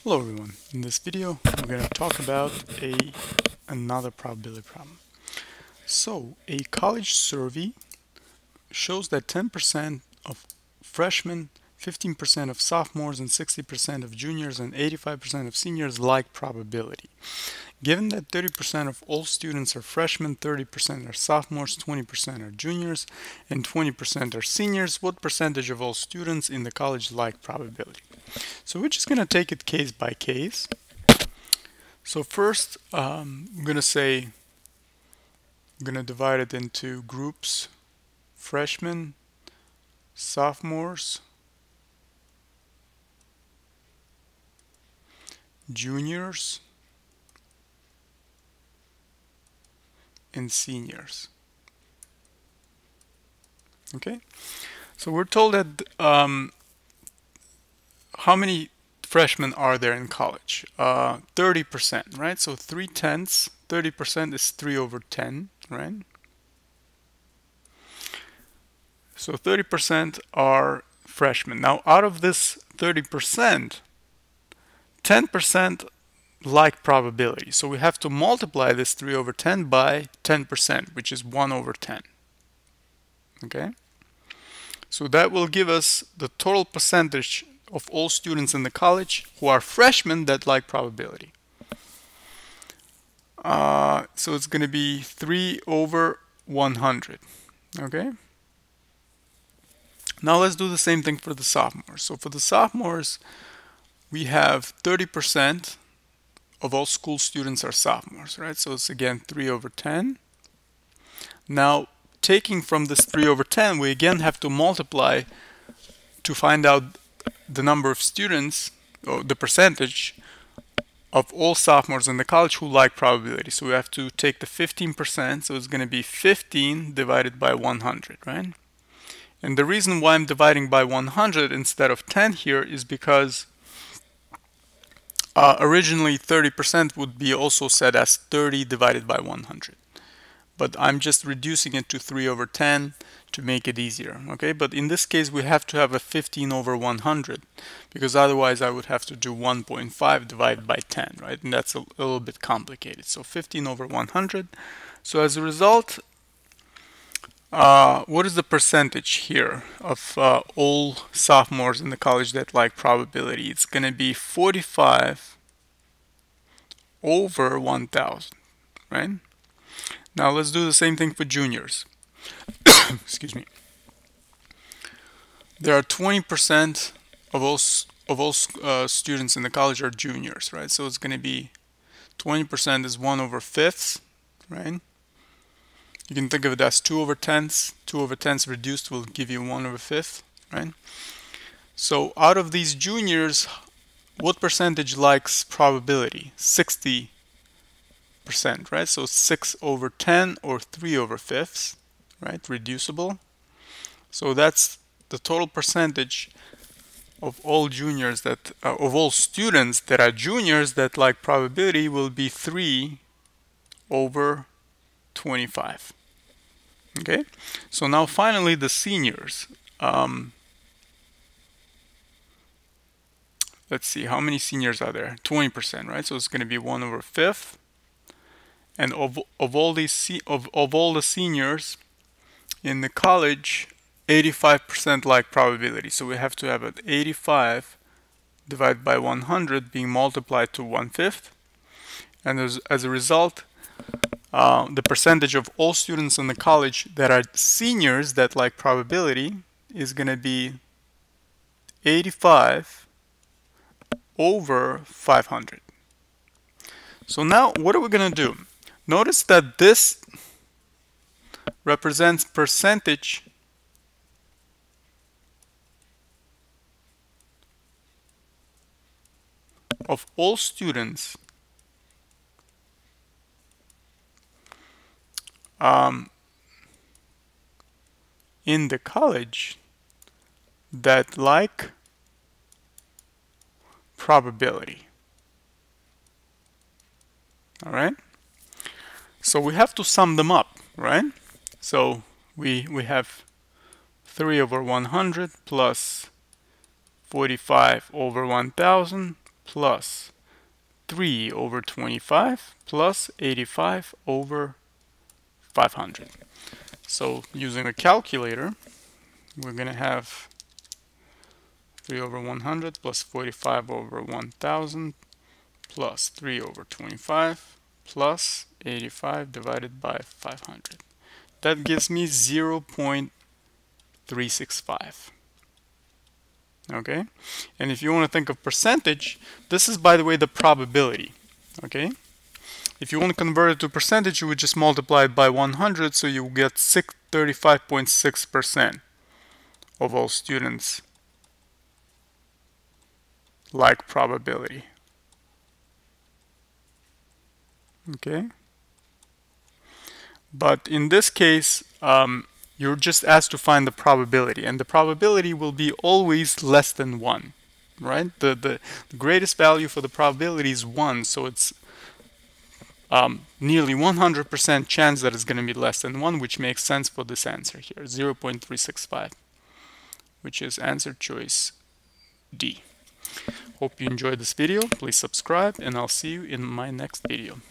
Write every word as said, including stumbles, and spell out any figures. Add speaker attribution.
Speaker 1: Hello everyone. In this video we're going to talk about a another probability problem. So a college survey shows that ten percent of freshmen, fifteen percent of sophomores, and sixty percent of juniors and eighty-five percent of seniors like probability. Given that thirty percent of all students are freshmen, thirty percent are sophomores, twenty percent are juniors, and twenty percent are seniors, what percentage of all students in the college like probability? So we're just going to take it case by case. So first, um, I'm going to say, I'm going to divide it into groups: freshmen, sophomores, juniors, and seniors. Okay, so we're told that um, how many freshmen are there in college? Uh, thirty percent, right? So three tenths, thirty percent is three over ten, right? So thirty percent are freshmen. Now, out of this thirty percent, ten percent like probability. So we have to multiply this three over ten by ten percent, which is one over ten. Okay? So that will give us the total percentage of all students in the college who are freshmen that like probability. Uh, so it's going to be three over one hundred. Okay? Now let's do the same thing for the sophomores. So for the sophomores, we have thirty percent of all school students are sophomores, right? So it's again three over ten. Now, taking from this three over ten, we again have to multiply to find out the number of students, or the percentage of all sophomores in the college who like probability. So we have to take the fifteen percent, so it's going to be fifteen divided by one hundred, right? And the reason why I'm dividing by one hundred instead of ten here is because uh, originally thirty percent would be also said as thirty divided by one hundred. But I'm just reducing it to three over ten to make it easier, okay? But in this case, we have to have a fifteen over one hundred, because otherwise I would have to do one point five divided by ten, right? And that's a, a little bit complicated. So fifteen over one hundred. So as a result, uh, what is the percentage here of uh, all sophomores in the college that like probability? It's going to be forty-five over one thousand, right? Now let's do the same thing for juniors. Excuse me. There are twenty percent of all of all uh, students in the college are juniors, right? So it's going to be twenty percent is one over fifths, right? You can think of it as two over tenths. two over tenths reduced will give you one over fifth, right? So out of these juniors, what percentage likes probability? sixty percent, right? So six over ten or three over fifths, right? Reducible. So that's the total percentage of all juniors that uh, of all students that are juniors that like probability will be three over twenty-five. Okay, so now finally the seniors. Um, let's see, how many seniors are there? twenty percent, right? So it's going to be one over fifth. And of, of all these of, of all the seniors in the college, eighty-five percent like probability. So we have to have it eighty-five divided by one hundred being multiplied to one fifth. And as, as a result, uh, the percentage of all students in the college that are seniors that like probability is going to be eighty-five over five hundred. So now what are we going to do? Notice that this represents percentage of all students um, in the college that like probability. All right? So we have to sum them up, right? So we we have three over one hundred plus forty-five over one thousand plus three over twenty-five plus eighty-five over five hundred. So using a calculator, we're going to have three over one hundred plus forty-five over one thousand plus three over twenty-five plus eighty-five divided by five hundred. That gives me zero point three six five. Okay? And if you want to think of percentage, this is, by the way, the probability. Okay? If you want to convert it to percentage, you would just multiply it by one hundred, so you get thirty-five point six percent of all students like probability. Okay? But in this case, um, you're just asked to find the probability, and the probability will be always less than one, right? The, the, the greatest value for the probability is one, so it's um, nearly one hundred percent chance that it's going to be less than one, which makes sense for this answer here, zero point three six five, which is answer choice D. Hope you enjoyed this video. Please subscribe, and I'll see you in my next video.